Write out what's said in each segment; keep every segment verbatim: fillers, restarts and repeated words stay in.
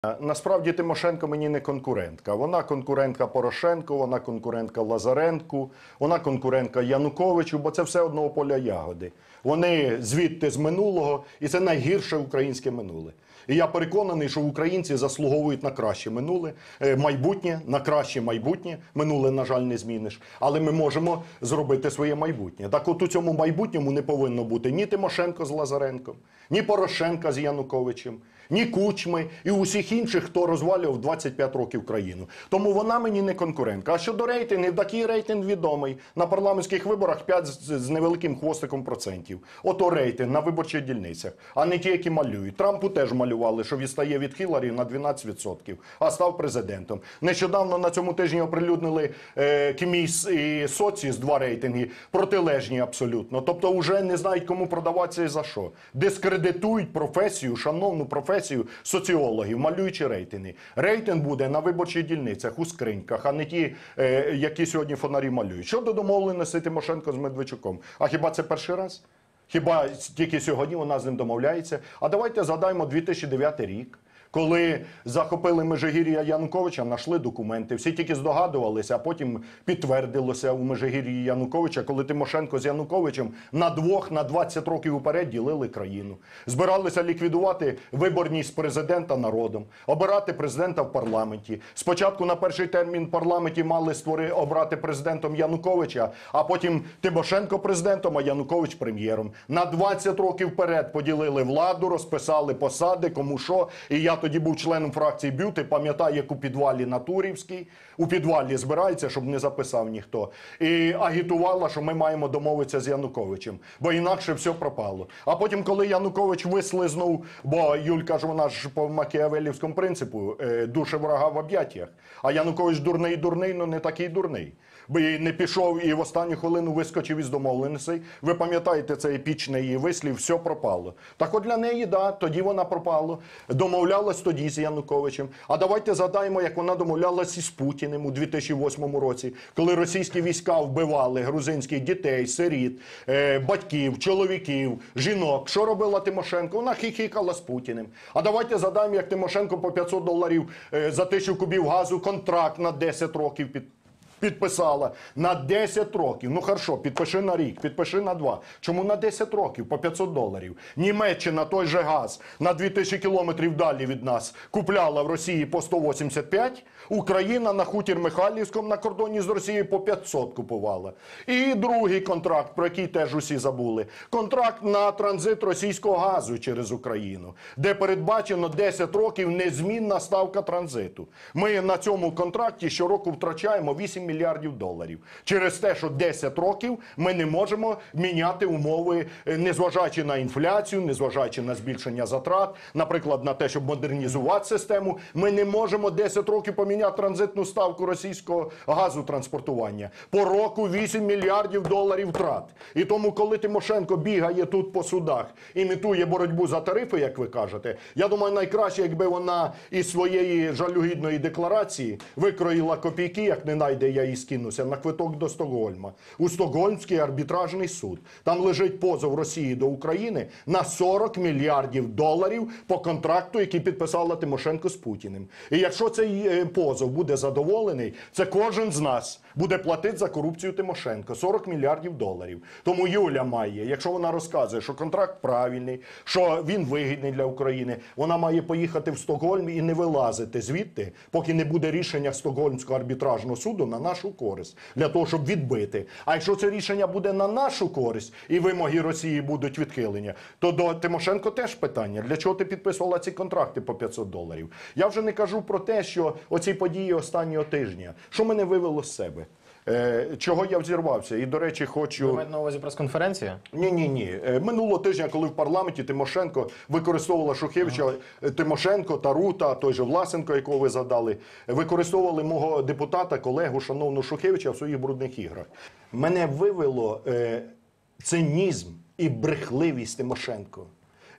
Насправді Тимошенко мені не конкурентка. Вона конкурентка Порошенку, вона конкурентка Лазаренку, вона конкурентка Януковичу, бо це все одного поля ягоди. Вони звідти з минулого, і це найгірше українське минуле. І я переконаний, що українці заслуговують на краще минуле, майбутнє, на краще майбутнє. Минуле, на жаль, не зміниш. Але ми можемо зробити своє майбутнє. Так от у цьому майбутньому не повинно бути ні Тимошенко з Лазаренком, ні Порошенка з Януковичем, ні Кучми і усіх інших, хто розвалював двадцять п'ять років країну. Тому вона мені не конкурентка. А щодо рейтингів, такий рейтинг відомий. На парламентських виборах п'ять з невеликим хвостиком процентів. Ото рейтинг на виборчих дільницях, а не ті, які малюють. Трампу теж малювали, що відстає від Хіларі на дванадцять відсотків, а став президентом. Нещодавно на цьому тижні оприлюднили е, КМІС і Соціс, два рейтинги, протилежні абсолютно. Тобто вже не знають, кому продаватися і за що. Дискредитують професію, шановну професію соціологів, малюючи рейтинги. Рейтинг буде на виборчих дільницях, у скриньках, а не ті, е, які сьогодні фонарі малюють. Щодо домовленості Тимошенко з Медведчуком, а хіба це перший раз? Хіба тільки сьогодні вона з ним домовляється? А давайте згадаємо дві тисячі дев'ятий рік. Коли захопили Межигір'я Януковича, знайшли документи. Всі тільки здогадувалися, а потім підтвердилося у Межигір'ї Януковича, коли Тимошенко з Януковичем на двох, на двадцять років уперед ділили країну. Збиралися ліквідувати виборність президента народом, обирати президента в парламенті. Спочатку на перший термін в парламенті мали створи, обрати президентом Януковича, а потім Тимошенко президентом, а Янукович прем'єром. На двадцять років вперед поділили владу, розписали посади, кому що. І я тоді був членом фракції «Б'юти», пам'ятаю, як у підвалі на Турівській, у підвалі збирається, щоб не записав ніхто, і агітувала, що ми маємо домовитися з Януковичем, бо інакше все пропало. А потім, коли Янукович вислизнув, бо Юлька ж вона ж по макіавелівському принципу, душе врага в об'яттях, а Янукович дурний-дурний, ну не такий дурний. Бо і не пішов і в останню хвилину вискочив із домовленостей. Ви пам'ятаєте цей епічний її вислів, все пропало. Так от для неї, да, тоді вона пропала. Домовлялась тоді з Януковичем. А давайте згадаємо, як вона домовлялась із Путіним у дві тисячі восьмому році, коли російські війська вбивали грузинських дітей, сиріт, е, батьків, чоловіків, жінок. Що робила Тимошенко? Вона хихікала з Путіним. А давайте згадаємо, як Тимошенко по п'ятсот доларів е, за тисячу кубів газу контракт на десять років під підписала на десять років. Ну, хорошо, підпиши на рік, підпиши на два. Чому на десять років по п'ятсот доларів? Німеччина той же газ на дві тисячі кілометрів далі від нас купляла в Росії по сто вісімдесят п'ять, Україна на хутір Михайлівському на кордоні з Росією по п'ятсот купувала. І другий контракт, про який теж усі забули. Контракт на транзит російського газу через Україну, де передбачено десять років незмінна ставка транзиту. Ми на цьому контракті щороку втрачаємо вісім мільярдів доларів. Через те, що десять років ми не можемо міняти умови, незважаючи на інфляцію, незважаючи на збільшення затрат, наприклад, на те, щоб модернізувати систему, ми не можемо десять років поміняти транзитну ставку російського газу транспортування. По року вісім мільярдів доларів втрат. І тому, коли Тимошенко бігає тут по судах, імітує боротьбу за тарифи, як ви кажете, я думаю, найкраще, якби вона із своєї жалюгідної декларації викроїла копійки, як не найде я і скинуся, на квиток до Стокгольма. У Стокгольмський арбітражний суд. Там лежить позов Росії до України на сорок мільярдів доларів по контракту, який підписала Тимошенко з Путіним. І якщо цей позов буде задоволений, це кожен з нас буде платити за корупцію Тимошенко. сорок мільярдів доларів. Тому Юля має, якщо вона розказує, що контракт правильний, що він вигідний для України, вона має поїхати в Стокгольм і не вилазити звідти, поки не буде рішення Стокгольмського арбітражного суду на нашу користь, для того, щоб відбити. А якщо це рішення буде на нашу користь і вимоги Росії будуть відхилення, то до Тимошенко теж питання. Для чого ти підписувала ці контракти по п'ятсот доларів? Я вже не кажу про те, що оці події останнього тижня, що мене вивело з себе. Е, чого я взірвався? І, до речі, хочу... Ви маєте на увазі прес-конференція? Ні-ні-ні. Минулого тижня, коли в парламенті Тимошенко використовувала Шухевича, ага. Тимошенко, Тарута, той же Власенко, якого ви задали, використовували мого депутата, колегу, шановного Шухевича в своїх брудних іграх. Мене вивело е, цинізм і брехливість Тимошенко.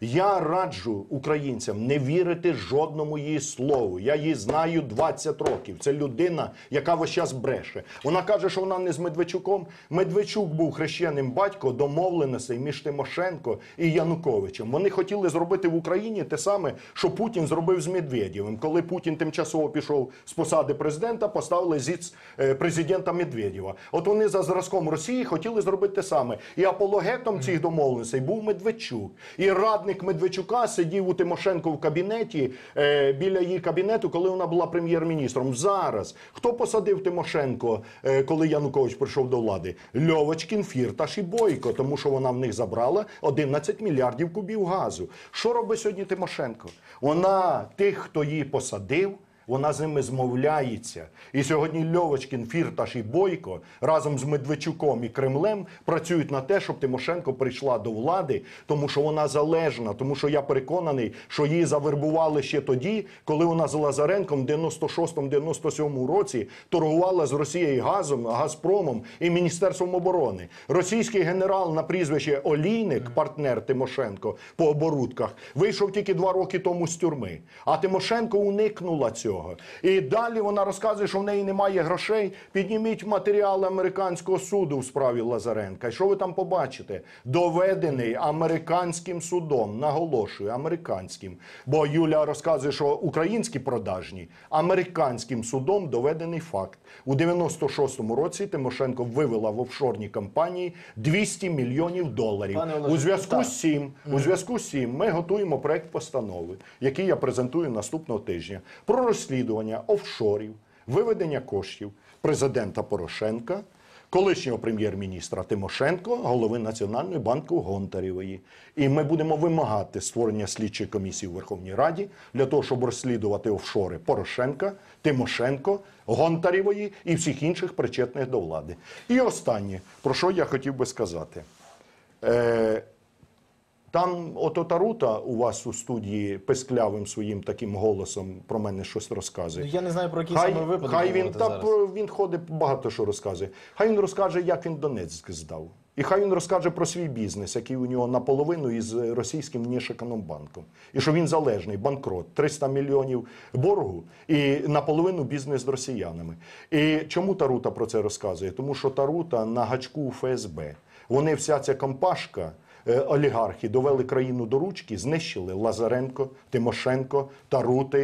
Я раджу українцям не вірити жодному її слову. Я її знаю двадцять років. Це людина, яка весь час бреше. Вона каже, що вона не з Медведчуком. Медведчук був хрещеним батько домовленостей між Тимошенко і Януковичем. Вони хотіли зробити в Україні те саме, що Путін зробив з Медведєвим. Коли Путін тимчасово пішов з посади президента, поставили зіц президента Медведєва. От вони за зразком Росії хотіли зробити те саме. І апологетом цих домовленостей був Медведчук. І радник Медведчука сидів у Тимошенко в кабінеті, е, біля її кабінету, коли вона була прем'єр-міністром. Зараз хто посадив Тимошенко, е, коли Янукович прийшов до влади? Льовочкін, Фірташ і Бойко, тому що вона в них забрала одинадцять мільярдів кубів газу. Що робить сьогодні Тимошенко? Вона тих, хто її посадив, вона з ними змовляється. І сьогодні Льовочкін, Фірташ і Бойко разом з Медведчуком і Кремлем працюють на те, щоб Тимошенко прийшла до влади, тому що вона залежна, тому що я переконаний, що її завербували ще тоді, коли вона з Лазаренком в дев'яносто шостому - дев'яносто сьомому році торгувала з Росією газом, Газпромом і Міністерством оборони. Російський генерал на прізвище Олійник, партнер Тимошенко по оборудках, вийшов тільки два роки тому з тюрми. А Тимошенко уникнула цього. І далі вона розказує, що в неї немає грошей. Підніміть матеріали американського суду в справі Лазаренка. І що ви там побачите? Доведений американським судом, наголошую, американським. Бо Юля розказує, що українські продажні, американським судом доведений факт. У дев'яносто шостому році Тимошенко вивела в офшорні компанії двісті мільйонів доларів. У зв'язку з цим, у зв'язку з цим ми готуємо проект постанови, який я презентую наступного тижня, про розслідування офшорів, виведення коштів президента Порошенка, колишнього прем'єр-міністра Тимошенко, голови Національного банку Гонтаревої. І ми будемо вимагати створення слідчої комісії у Верховній Раді для того, щоб розслідувати офшори Порошенка, Тимошенко, Гонтаревої і всіх інших причетних до влади. І останнє, про що я хотів би сказати. Е Там ото Тарута у вас у студії писклявим своїм таким голосом про мене щось розказує. Я не знаю, про який хай, саме випадок хай він, та, зараз. він ходить, багато що розказує. Хай він розкаже, як він Донецьк здав. І хай він розкаже про свій бізнес, який у нього наполовину із російським Внешекономбанком. І що він залежний, банкрот, триста мільйонів боргу і наполовину бізнес з росіянами. І чому Тарута про це розказує? Тому що Тарута на гачку у ФСБ. Вони, вся ця компашка, олігархи довели країну до ручки, знищили Лазаренко, Тимошенко, Тарути,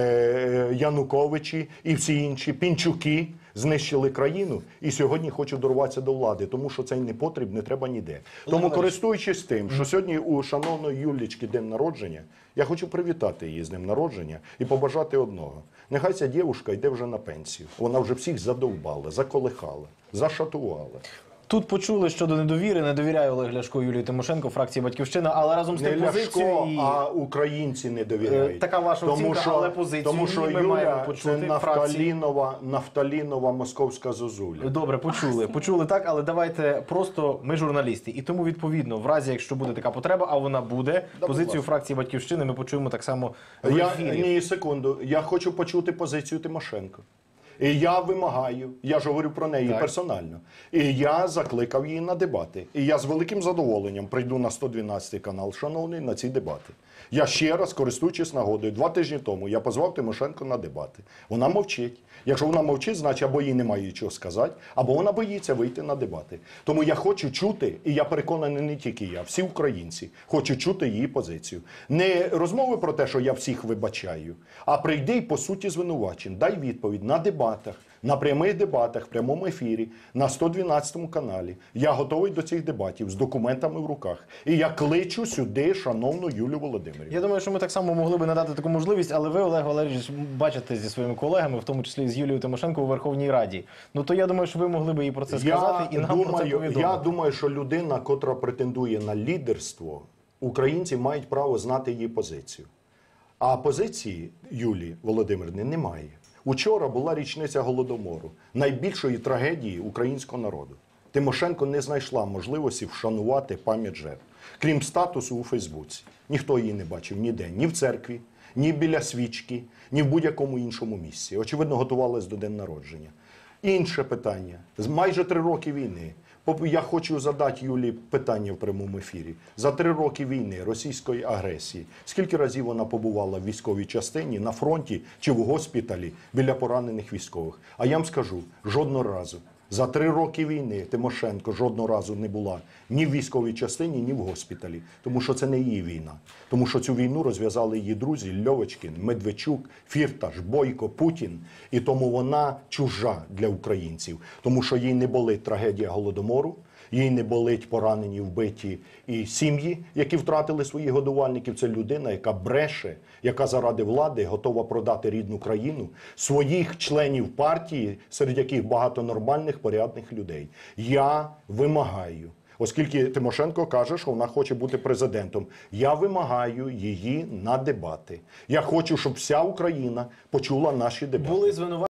Януковичі і всі інші, Пінчуки, знищили країну і сьогодні хочуть дорватися до влади, тому що цей непотріб не треба ніде. Тому, користуючись тим, що сьогодні у шановної Юлічки день народження, я хочу привітати її з днем народження і побажати одного. Нехай ця дівчинка йде вже на пенсію. Вона вже всіх задовбала, заколихала, зашатувала. Тут почули щодо недовіри, не довіряє Олег Ляшко Юлії Тимошенко, фракції «Батьківщина», але разом з Не тим позицію Ляшко, і... а українці не довіряють. Така ваша тому оцінка, що, але позицію тому що ми маємо Юля почути це нафталінова, нафталінова московська зозуля. Добре, почули. Почули так, але давайте просто, ми журналісти. І тому, відповідно, в разі, якщо буде така потреба, а вона буде, Да, позицію фракції «Батьківщини» ми почуємо так само в Я, ефірі. ні, секунду, я хочу почути позицію Тимошенко. І я вимагаю, я ж говорю про неї Так. персонально, і я закликав її на дебати. І я з великим задоволенням прийду на сто дванадцятий канал, шановний, на ці дебати. Я ще раз, користуючись нагодою, два тижні тому я позвав Тимошенко на дебати. Вона мовчить. Якщо вона мовчить, значить або їй немає чого сказати, або вона боїться вийти на дебати. Тому я хочу чути, і я переконаний, не тільки я, всі українці хочуть чути її позицію. Не розмови про те, що я всіх вибачаю, а прийди і по суті звинувачень. Дай відповідь на дебатах, на прямих дебатах, в прямому ефірі, на сто дванадцятому каналі. Я готовий до цих дебатів з документами в руках. І я кличу сюди шановну Юлію Володимирівну. Я думаю, що ми так само могли би надати таку можливість, але ви, Олег Валерійович, бачите зі своїми колегами, в тому числі з Юлією Тимошенко у Верховній Раді. Ну то я думаю, що ви могли би їй про це сказати я і нам думаю, про це повідомити. Я думаю, що людина, котра претендує на лідерство, українці мають право знати її позицію. А позиції Юлії Володимирівни немає. Учора була річниця Голодомору, найбільшої трагедії українського народу. Тимошенко не знайшла можливості вшанувати пам'ять жертв. Крім статусу у Фейсбуці. Ніхто її не бачив ніде, ні в церкві, ні біля свічки, ні в будь-якому іншому місці. Очевидно, готувалась до день народження. Інше питання. Майже три роки війни. Поп- Я хочу задати Юлі питання в прямому ефірі. За три роки війни, російської агресії, скільки разів вона побувала в військовій частині, на фронті чи в госпіталі біля поранених військових? А я вам скажу, жодного разу. За три роки війни Тимошенко жодного разу не була ні в військовій частині, ні в госпіталі. Тому що це не її війна. Тому що цю війну розв'язали її друзі Льовочкін, Медведчук, Фірташ, Бойко, Путін. І тому вона чужа для українців. Тому що їй не болить трагедія Голодомору, їй не болить поранені, вбиті і сім'ї, які втратили своїх годувальників. Це людина, яка бреше, яка заради влади готова продати рідну країну, своїх членів партії, серед яких багато нормальних, порядних людей. Я вимагаю, оскільки Тимошенко каже, що вона хоче бути президентом, я вимагаю її на дебати. Я хочу, щоб вся Україна почула наші дебати. Були звинувачення.